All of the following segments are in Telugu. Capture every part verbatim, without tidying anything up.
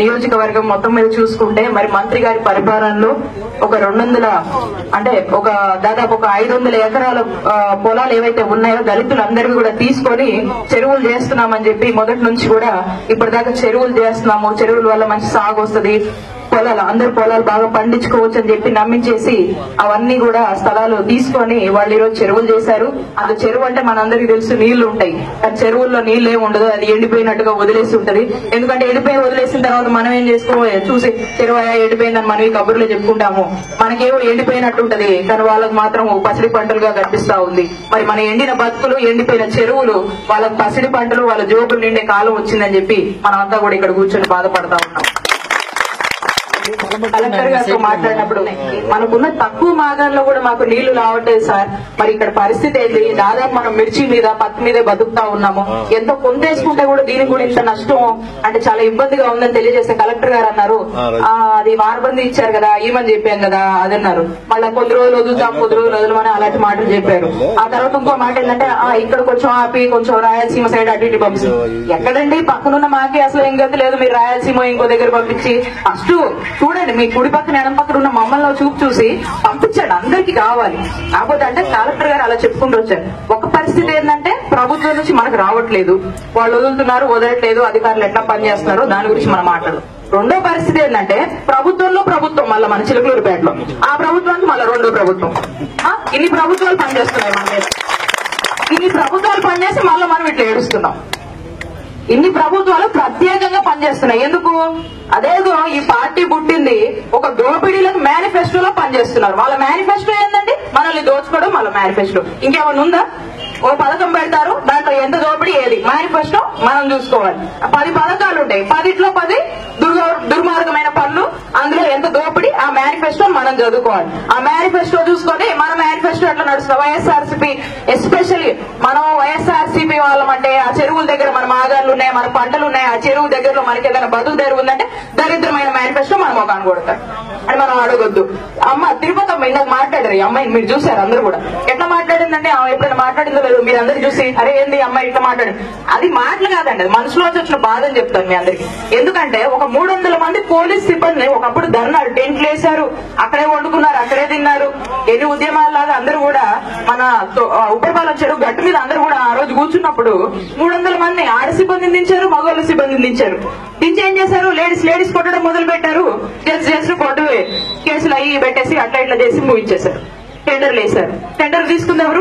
నియోజకవర్గం మొత్తం మీద చూసుకుంటే మరి మంత్రి గారి పరిపాలనలో ఒక రెండు వందల అంటే ఒక దాదాపు ఒక ఐదు వందల ఎకరాల పొలాలు ఏవైతే ఉన్నాయో దళితులందరికీ కూడా తీసుకొని చెరువులు చేస్తున్నామని చెప్పి మొదటి నుంచి కూడా ఇప్పటిదాకా చెరువులు చేస్తున్నాము, చెరువుల వల్ల మంచి సాగు వస్తుంది, పొలాలు అందరు పొలాలు బాగా పండించుకోవచ్చు అని చెప్పి నమ్మించేసి అవన్నీ కూడా స్థలాలు తీసుకొని వాళ్ళు ఈరోజు చెరువులు చేశారు. అది చెరువు అంటే మనందరికీ తెలుసు నీళ్లు ఉంటాయి, కానీ చెరువుల్లో నీళ్ళు ఏమి ఉండదు, అది ఎండిపోయినట్టుగా వదిలేసి ఉంటది. ఎందుకంటే ఎండిపోయి వదిలేసిన తర్వాత మనం ఏం చేసుకో చూసి చెరువు ఎండిపోయిందని మనం కబుర్లో చెప్పుకుంటాము, మనకేమో ఎండిపోయినట్టు ఉంటది, కానీ వాళ్ళకు మాత్రం పసిడి పంటలుగా కనిపిస్తా ఉంది. మరి మన ఎండిన బతుకులు ఎండిపోయిన చెరువులు వాళ్ళకు పసిడి పంటలు వాళ్ళ జోబులు నిండే కాలం వచ్చిందని చెప్పి మనం అంతా కూడా ఇక్కడ కూర్చొని బాధపడతా ఉన్నాం. కలెక్టర్ గారితో మాట్లాడినప్పుడు మనకున్న తక్కువ మాగాల్లో కూడా మాకు నీళ్లు రావట్లేదు సార్, మరి ఇక్కడ పరిస్థితి ఏంటి, దాదాపు మనం మిర్చి మీద పత్తి మీదే బతుకుతా ఉన్నాము, ఎంతో కొంతేసుకుంటే కూడా దీనికి కూడా ఇంత నష్టం అంటే చాలా ఇబ్బందిగా ఉందని తెలియజేస్తే కలెక్టర్ గారు అన్నారు అది వారబందీ ఇచ్చారు కదా ఇవ్వని చెప్పాం కదా అది అన్నారు. మళ్ళీ కొద్ది రోజులు వదులుతాం కొద్ది రోజులు వదలమని అలాంటి మాటలు చెప్పారు. ఆ తర్వాత ఇంకో మాట ఏంటంటే ఇక్కడ కొంచెం ఆపి కొంచెం రాయలసీమ సైడ్ అటు ఇటు పంపిస్తాం. ఎక్కడండి పక్కనున్న మాకే అసలు ఏం గతి లేదు, మీరు రాయలసీమ ఇంకో దగ్గర పంపించి ఫస్ట్ చూడండి మీ కుడి పక్కన ఎడం పక్కన ఉన్న మమ్మల్ని చూపు చూసి పంపించండి, అందరికి కావాలి. కాకపోతే అంటే కలెక్టర్ గారు అలా చెప్పుకుంటూ వచ్చారు. ఒక పరిస్థితి ఏంటంటే ప్రభుత్వం నుంచి మనకు రావట్లేదు, వాళ్ళు వదులుతున్నారు వదలట్లేదు, అధికారులు ఎట్లా పనిచేస్తున్నారో దాని గురించి మనం మాట్లాడదు. రెండో పరిస్థితి ఏంటంటే ప్రభుత్వంలో ప్రభుత్వం మళ్ళీ మన చిలకలూరుపేటలో ఆ ప్రభుత్వానికి మళ్ళీ రెండో ప్రభుత్వం, ఇన్ని ప్రభుత్వాలు పనిచేస్తున్నాయి మన మీద, ఇన్ని ప్రభుత్వాలు పనిచేసి మళ్ళీ మనం ఇట్లా ఏడుస్తున్నాం. ఇన్ని ప్రభుత్వాలు ప్రత్యేకంగా పనిచేస్తున్నాయి ఎందుకు? అదేదో ఈ పార్టీ పుట్టింది ఒక దోపిడీలకు మేనిఫెస్టోలో పనిచేస్తున్నారు. వాళ్ళ మేనిఫెస్టో ఏంటండి? మనల్ని దోచుకోవడం వాళ్ళ మేనిఫెస్టో. ఇంకేమైనా ఉందా? ఓ పథకం పెడతారు, దాంట్లో ఎంత దోపిడీ ఏది మేనిఫెస్టో మనం చూసుకోవాలి. పది పథకాలు ఉంటాయి, పదిట్లో పది దుర్గ దుర్మార్గమైన పనులు, అందులో ఎంత దోపిడీ ఆ మేనిఫెస్టో మనం చదువుకోవాలి. ఆ మేనిఫెస్టో చూసుకొని మన మేనిఫెస్టో ఎట్లా నడుస్తుంది. వైఎస్ఆర్సీపీ ఎస్పెషల్లీ మనం వైఎస్ఆర్సీపీ వాళ్ళమంటే ఆ చెరువుల దగ్గర మన మాగాళ్ళు ఉన్నాయి, మన పంటలు ఉన్నాయి, ఆ చెరువు దగ్గరలో మనకి ఏదైనా బతుకు తెరువు ఉందంటే దరిద్రమైన మేనిఫెస్టో మనం ఒక అనుకొడతాం అని మనం అడగొద్దు. అమ్మ తిరుపతి అమ్మ ఇందాక మాట్లాడారు, ఈ అమ్మాయిని మీరు చూసారు అందరూ కూడా ఎట్లా మాట్లాడిందంటే ఎప్పుడైనా మాట్లాడిందో లేదు మీరు అందరూ చూసి అరే ఏంది అమ్మాయి ఇట్లా మాట్లాడింది, అది మాటలు కాదండి, అది మనసులోంచి వచ్చిన బాధ అని చెప్తాను మీ అందరికి. ఎందుకంటే ఒక మూడు వందల మంది పోలీస్ సిబ్బంది ఒకప్పుడు ధర్నాలు టెంట్లు వేశారు, అక్కడే వండుకున్నారు, అక్కడే తిన్నారు, ఎన్ని ఉద్యమాలలాగా అందరూ కూడా మన ఉపరిపాలన చెరువు గట్టు మీద అందరూ కూడా ఆ రోజు కూర్చున్నప్పుడు మూడు వందల మంది ఆడ సిబ్బందిని దించారు, మగవాళ్ళ సిబ్బందిని దించారు. దించి ఏం చేశారు? లేడీస్ లేడీస్ కొట్టడం మొదలు పెట్టారు, జడ్జి చేసిన కొట్టు కేసులు అయ్యి పెట్టేసి అట్లా ఇట్లా చేసి ముగించేశారు. టెండర్లు వేశారు, టెండర్ తీసుకుంది ఎవరు?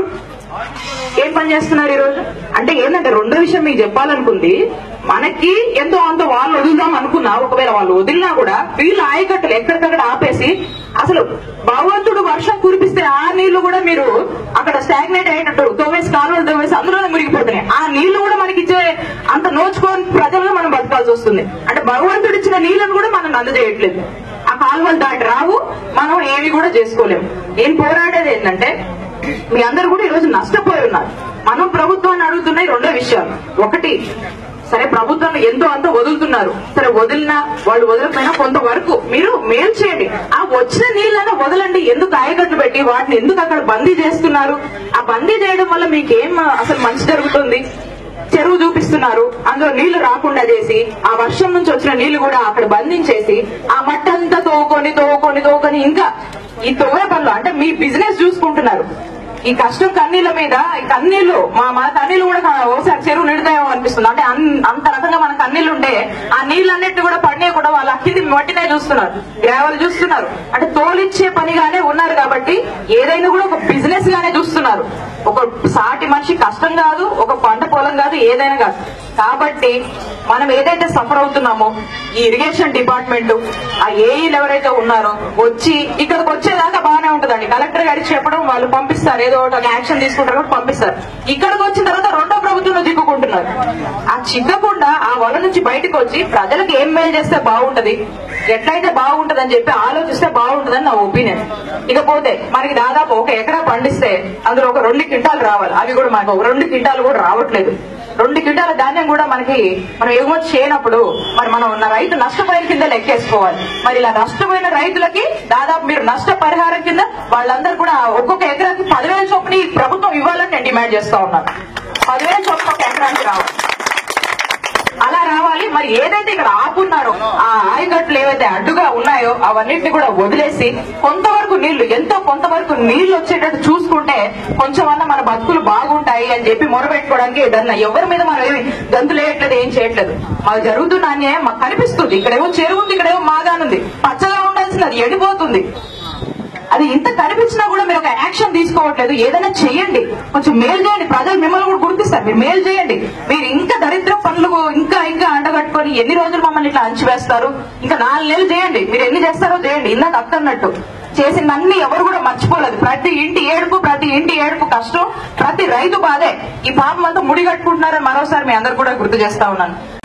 ఏం పని చేస్తున్నారు ఈ రోజు? అంటే ఏంటంటే రెండో విషయం మీకు చెప్పాలనుకుంది, మనకి ఎంతో అంత వాళ్ళు వదులుదాం అనుకున్నా, ఒకవేళ వాళ్ళు వదిలినా కూడా వీళ్ళు ఆయకట్టలు ఎక్కడికక్కడ ఆపేసి అసలు భగవంతుడు వర్షం కురిపిస్తే ఆ నీళ్లు కూడా మీరు అక్కడ స్టాగ్నేట్ అయ్యేటట్టు తోవేసి కాలువలు తోవేసి అందులోనే మురిగిపోతున్నాయి. ఆ నీళ్లు కూడా మనకి ఇచ్చే అంత నోచుకోని ప్రజలను మనం బతకాల్సి వస్తుంది. అంటే భగవంతుడు ఇచ్చిన నీళ్లను కూడా మనం అందజేయట్లేదు, ఆ కాలువలు దాటి రావు, మనం ఏమి కూడా చేసుకోలేము. నేను పోరాడేది ఏంటంటే మీ అందరూ కూడా ఈరోజు నష్టపోయి ఉన్నారు. మనం ప్రభుత్వాన్ని అడుగుతున్నాయి రెండో విషయాలు. ఒకటి, సరే ప్రభుత్వాన్ని ఎంతో అంత వదులుతున్నారు, సరే వదిలినా వాళ్ళు వదలకపోయినా కొంతవరకు మీరు మేలు చేయండి. ఆ వచ్చిన నీళ్ళను వదలండి, ఎందుకు ఆయకట్లు పెట్టి వాటిని ఎందుకు అక్కడ బందీ చేస్తున్నారు? ఆ బందీ చేయడం వల్ల మీకేం అసలు మంచి జరుగుతుంది? చెరువు చూపిస్తున్నారు, అందులో నీళ్లు రాకుండా చేసి ఆ వర్షం నుంచి వచ్చిన నీళ్లు కూడా అక్కడ బంధించేసి ఆ మట్టంతా తోకొని తోకొని తోకొని ఇంకా ఈ తోవే పనులు అంటే మీ బిజినెస్ చూసుకుంటున్నారు. ఈ కష్టం కన్నీళ్ల మీద ఈ కన్నీళ్లు మా మన కన్నీళ్లు కూడా ఒకసారి చెరువు నిండుతాయేమో అనిపిస్తుంది. అంటే అంత రకంగా మన కన్నీళ్లు ఉంటే ఆ నీళ్ళన్నిటి కూడా పడినా కూడా వాళ్ళు అక్కింది మట్టినే చూస్తున్నారు, గ్రావెల్ చూస్తున్నారు. అంటే తోలిచ్చే పనిగానే ఉన్నారు కాబట్టి ఏదైనా కూడా ఒక బిజినెస్ గానే చూస్తున్నారు. ఒక సాటి మనిషి కష్టం కాదు, ఒక పంట పొలం కాదు, ఏదైనా కాదు. కాబట్టి మనం ఏదైతే సఫర్ అవుతున్నామో ఈ ఇరిగేషన్ డిపార్ట్మెంట్ ఆ ఏఈలు ఎవరైతే ఉన్నారో వచ్చి ఇక్కడికి వచ్చేదాకా బాగానే ఉంటుందండి. కలెక్టర్ గారికి చెప్పడం వాళ్ళు పంపిస్తారు, ఏదో ఒక యాక్షన్ తీసుకుంటారు కూడా పంపిస్తారు. ఇక్కడికి వచ్చిన తర్వాత రెండో ప్రభుత్వంలో చిక్కుకుంటున్నారు. ఆ చిక్కకుండా ఆ వల నుంచి బయటకు వచ్చి ప్రజలకు ఏం మేలు చేస్తే బాగుంటది, ఎట్లయితే బాగుంటది అని చెప్పి ఆలోచిస్తే బాగుంటదని నా ఒపీనియన్. ఇకపోతే మనకి దాదాపు ఒక ఎకరా పండిస్తే అందులో ఒక రెండు క్వింటాలు రావాలి, అవి కూడా మనకు ఒక రెండు క్వింటాలు కూడా రావట్లేదు. రెండు క్వింటాల ధాన్యం కూడా మనకి మనం ఎగుమతి చేయనప్పుడు మరి మనం ఉన్న రైతు నష్టపోయిన కింద లెక్కేసుకోవాలి. మరి ఇలా నష్టపోయిన రైతులకి దాదాపు మీరు నష్ట పరిహారం కింద వాళ్ళందరూ కూడా ఒక్కొక్క ఎకరాకి పదివేల చొప్పున ప్రభుత్వం ఇవ్వాలని నేను డిమాండ్ చేస్తా ఉన్నాను. పదివేల చొప్పున ఒక ఎకరానికి రావాలి, అలా రావాలి. మరి ఏదైతే ఇక్కడ ఆపున్నారో ఆ ఆయకట్లు ఏవైతే అడ్డుగా ఉన్నాయో అవన్నిటిని కూడా వదిలేసి కొంతవరకు నీళ్లు ఎంతో కొంతవరకు నీళ్లు వచ్చేటట్టు చూసుకుంటే కొంచెమన్నా మన బతుకులు బాగుంటాయి అని చెప్పి మొరబెట్టుకోవడానికి ఏదన్నా ఎవరి మీద మనం ఏమి గంతులేయట్లేదు, ఏం చేయట్లేదు. మాకు జరుగుతున్న అన్యాయం మాకు కనిపిస్తుంది. ఇక్కడేమో చెరువు ఉంది, ఇక్కడేమో మాగానుంది, పచ్చగా ఉండాల్సింది అది ఎండిపోతుంది. అది ఇంత కనిపించినా కూడా మీరు ఒక యాక్షన్ తీసుకోవట్లేదు. ఏదైనా చేయండి, కొంచెం మేలు చేయండి. ప్రజలు మిమ్మల్ని కూడా గుర్తిస్తారు. మీరు మేలు చేయండి. మీరు ఇంకా దరిద్ర పనులు ఇంకా ఇంకా అండగట్టుకొని ఎన్ని రోజులు మమ్మల్ని ఇట్లా అంచివేస్తారు? ఇంకా నాలుగు నెలలు చేయండి. మీరు ఎన్ని చేస్తారో చేయండి. ఇందాక అక్కన్నట్టు చేసిందన్ని ఎవరు కూడా మర్చిపోలేదు. ప్రతి ఇంటి ఏడుపు ప్రతి ఇంటి ఏడుపు కష్టం, ప్రతి రైతు బాధే. ఈ పాపం అంతా ముడిగట్టుకుంటున్నారని మరోసారి మీ అందరు కూడా గుర్తు చేస్తా ఉన్నాను.